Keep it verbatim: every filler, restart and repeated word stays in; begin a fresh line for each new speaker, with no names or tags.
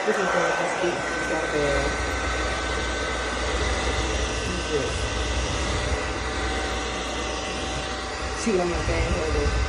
This one's going to just deep. It's got a bag. Who's this? She on my bag.